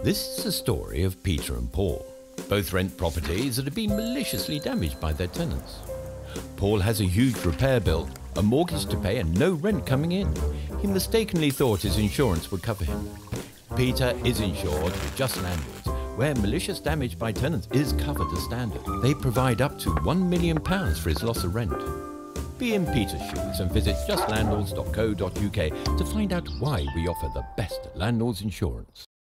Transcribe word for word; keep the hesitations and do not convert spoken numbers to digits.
This is the story of Peter and Paul. Both rent properties that have been maliciously damaged by their tenants. Paul has a huge repair bill, a mortgage to pay and no rent coming in. He mistakenly thought his insurance would cover him. Peter is insured with Just Landlords, where malicious damage by tenants is covered as standard. They provide up to one million pounds for his loss of rent. Be in Peter's shoes and visit just landlords dot co dot U K to find out why we offer the best landlords insurance.